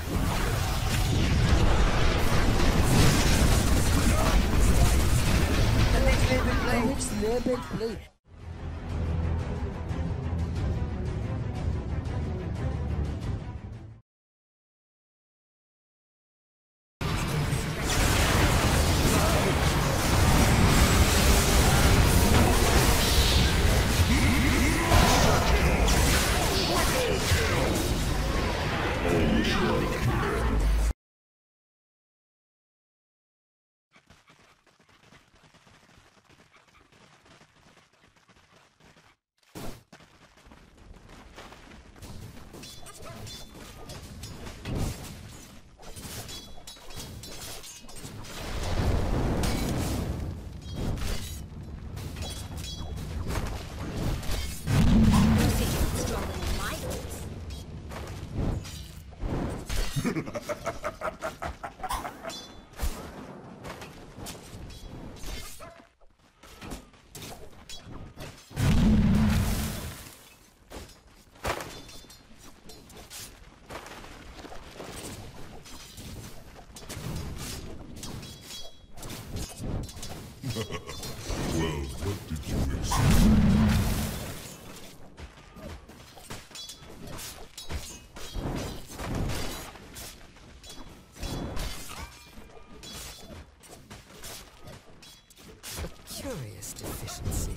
Play. Well, what did you expect? Curious deficiency.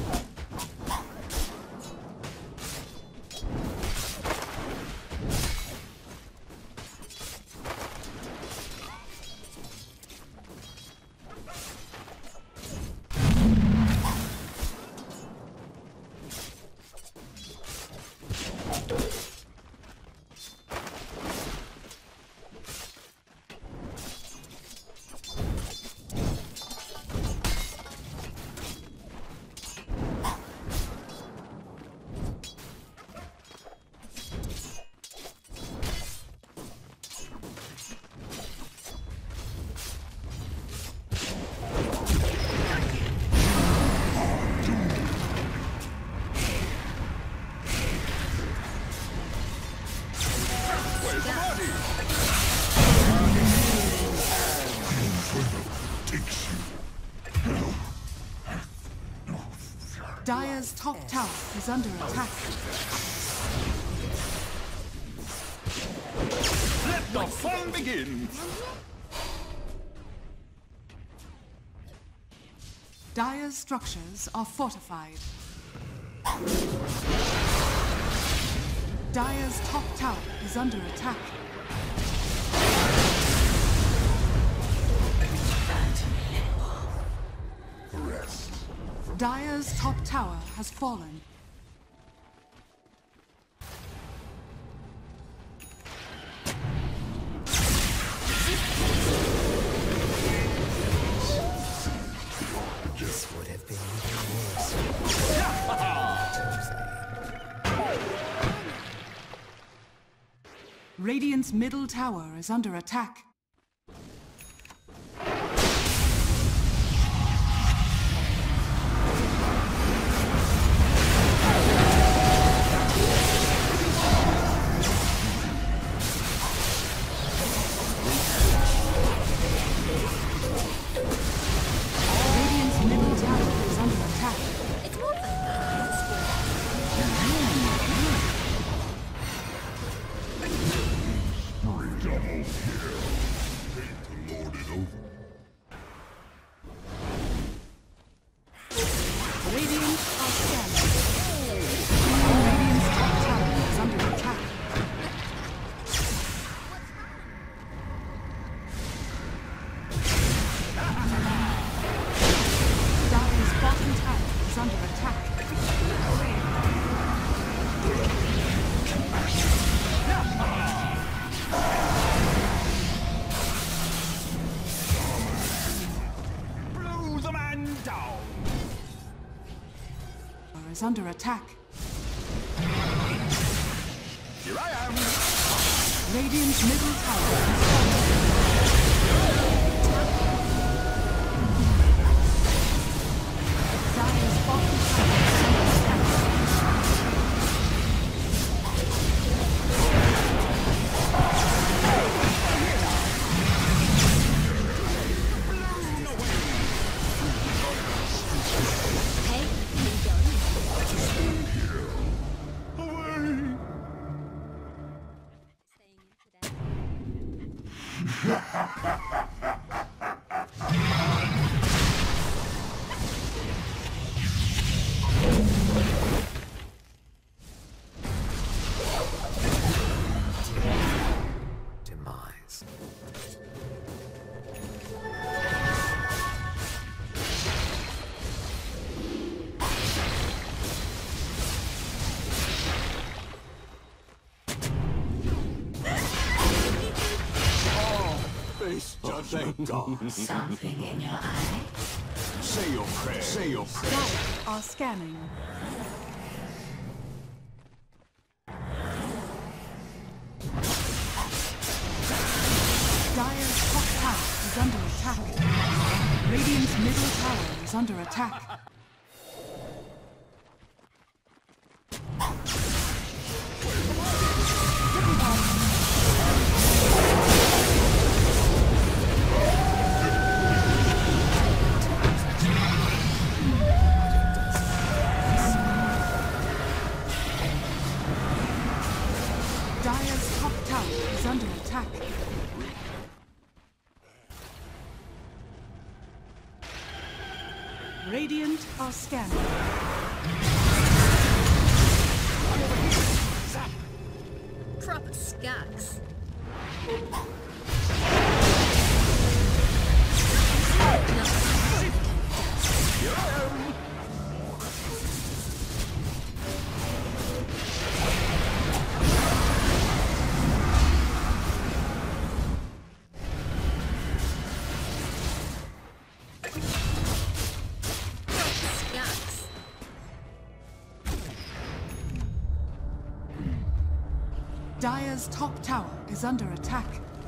Dire's top tower is under attack. Let the fun begin! Dire's structures are fortified. Dire's top tower is under attack. Dire's top tower has fallen. This would have been even worse. Radiant's middle tower is under attack. Is under attack. Here I am! Radiant's middle tower is falling. Dire's bottom tower is under attack. Demise. Face judgment God. Something in your eye? Say your prayer. Say your prayer. Dire are scanning. Dire's top tower is under attack. Radiant's middle tower is under attack. Dire's top tower is under attack. Radiant are scanning. Proper skags. Skags. Dire's top tower is under attack.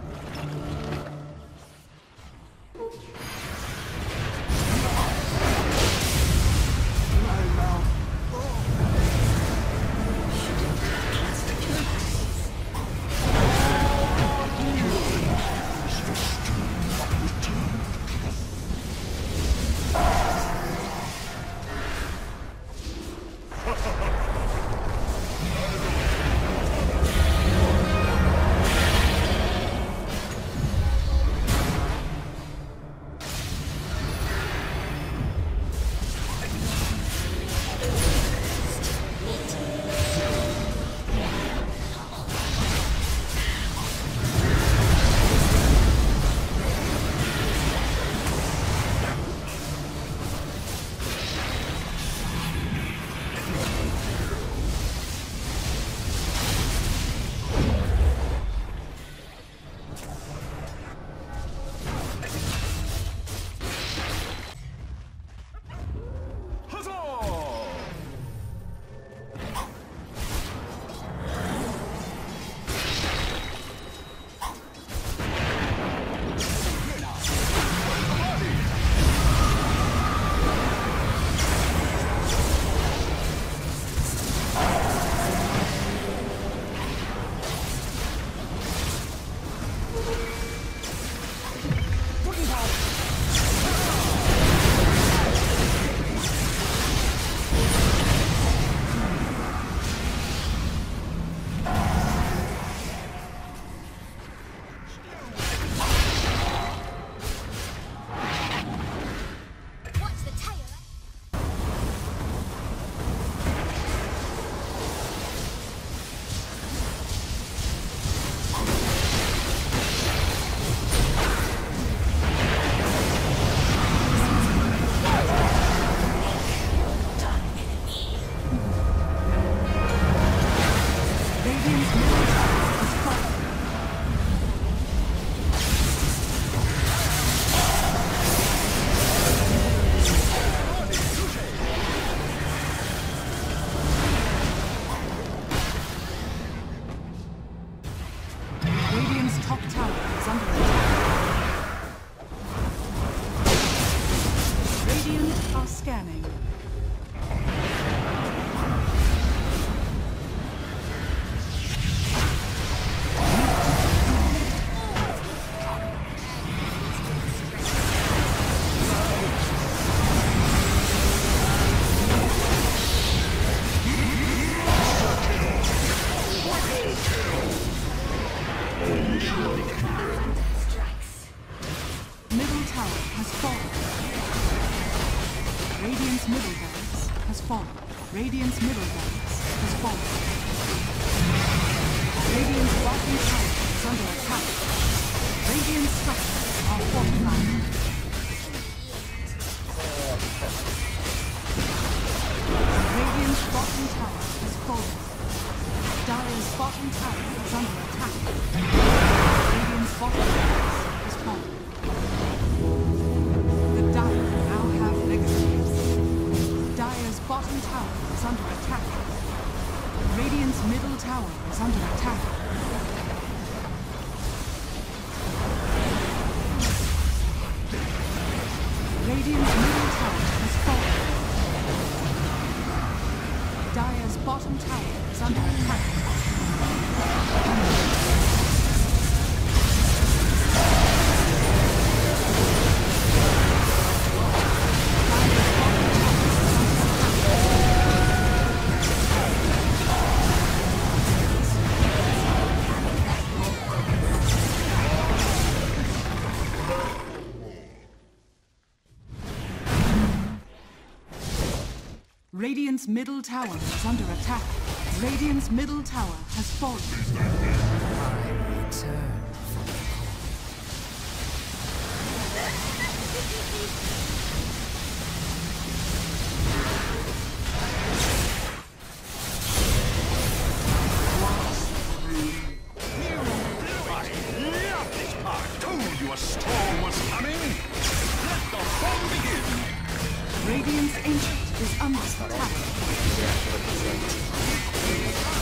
Scanning. Radiant's middle barracks has fallen. Radiant's middle barracks has fallen. Radiant's bottom tower is under attack. Radiant structures are fortified. Radiant's bottom tower has fallen. Dire's bottom tower is under attack. Radiant's bottom barracks has fallen. The Dire now have legacies. Dire's bottom tower is under attack. Radiant's middle tower is under attack. Radiant's middle tower has fallen. Dire's bottom tower is under attack. Radiant's middle tower is under attack. Radiant's middle tower has fallen. I return. Told you a storm was coming. Let the fun begin. Radiant's ancient is under attack.